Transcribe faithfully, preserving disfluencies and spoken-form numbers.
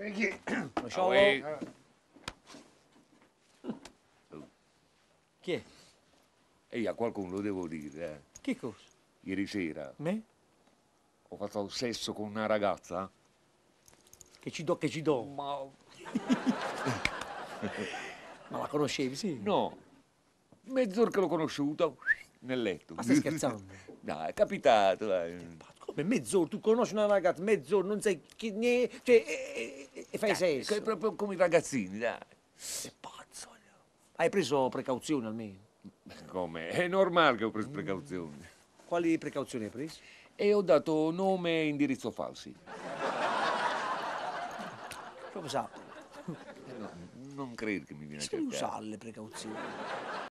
Chi? Ciao. Uè. Chi è? E io a qualcuno lo devo dire, eh. Che cosa? Ieri sera Me? ho fatto sesso con una ragazza. Che ci do, che ci do. Ma Ma la conoscevi, sì? no, mezz'ora che l'ho conosciuta nel letto. Ma stai scherzando? Dai, è capitato, dai. Come mezz'ora? Tu conosci una ragazza, mezz'ora, non sai chi ne... Cioè, e, e- e fai Dai, sesso? è proprio come i ragazzini, dai. Sei pazzo. Hai preso precauzioni almeno? Come? È normale che ho preso precauzioni. Quali precauzioni hai preso? E ho dato nome e indirizzo falsi. Proprio sa. Eh, no, non credo che mi viene a Devi cercare. usare le precauzioni.